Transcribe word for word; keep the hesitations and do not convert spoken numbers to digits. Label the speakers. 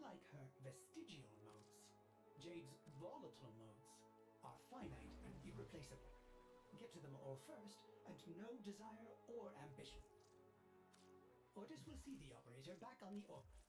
Speaker 1: unlike her vestigial modes, Jade's volatile modes are finite and irreplaceable. Get to them all first, and no desire or ambition. Ortis will see the operator back on the orbit.